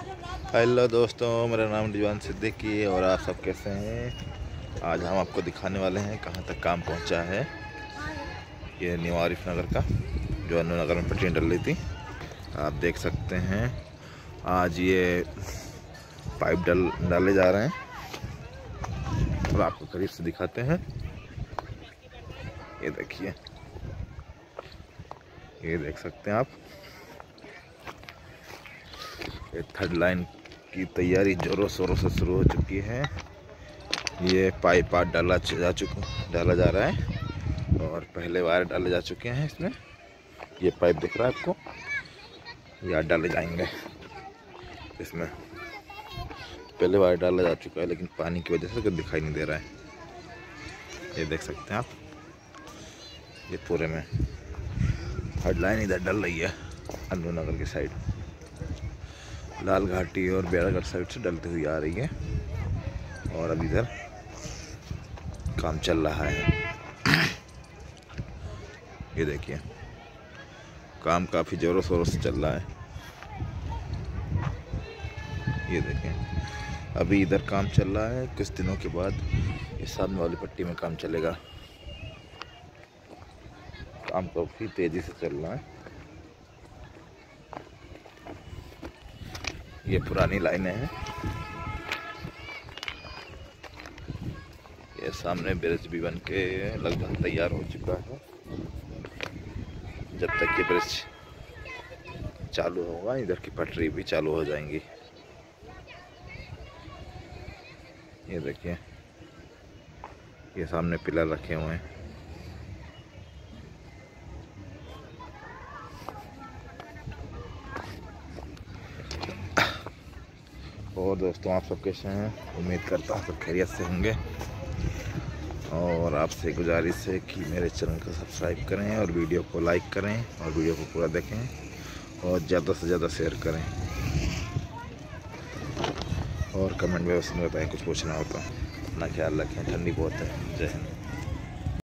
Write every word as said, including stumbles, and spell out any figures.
Hello दोस्तों, मेरा नाम रिजवान सिद्दीकी है और आप सब कैसे हैं। आज हम आपको दिखाने वाले हैं कहाँ तक काम पहुँचा है। ये न्यू आरिफ नगर का जो अन्नू नगर में पटरी डल रही थी, आप देख सकते हैं। आज ये पाइप डल डाले जा रहे हैं और आपको करीब से दिखाते हैं। ये देखिए, ये देख सकते हैं आप। ये थर्ड लाइन की तैयारी जोरों शोरों से शुरू हो चुकी है। ये पाइप आज डाला जा चुका डाला जा रहा है और पहले वायर डाले जा चुके हैं इसमें। ये पाइप दिख रहा है आपको, ये आज डाले जाएंगे इसमें। पहले वायर डाला जा चुका है लेकिन पानी की वजह से कुछ दिखाई नहीं दे रहा है। ये देख सकते हैं आप, ये पूरे में थर्ड लाइन इधर डल रही है अन्नू नगर की साइड, लाल घाटी और बेड़ागढ़ साइड से डलती हुई आ रही है। और अभी इधर काम चल रहा है। ये देखिए, काम काफ़ी ज़ोरों शोरों से चल रहा है। ये देखें, अभी इधर काम चल रहा है। कुछ दिनों के बाद इस सामने वाली पट्टी में काम चलेगा। काम काफ़ी तेज़ी से चल रहा है। ये पुरानी लाइनें हैं। ये सामने ब्रिज भी बन के लगभग तैयार हो चुका है। जब तक ये ब्रिज चालू होगा, इधर की पटरी भी चालू हो जाएंगी। ये देखिए, ये सामने पिलर रखे हुए हैं। और दोस्तों, आप सब कैसे हैं? उम्मीद करता हूँ सब खैरियत से होंगे। और आपसे गुजारिश है कि मेरे चैनल को सब्सक्राइब करें और वीडियो को लाइक करें और वीडियो को पूरा देखें और ज़्यादा से ज़्यादा शेयर करें। और कमेंट में उसमें बताएं कुछ पूछना हो तो। अपना ख्याल रखें, ठंडी बहुत है। जय हिंद।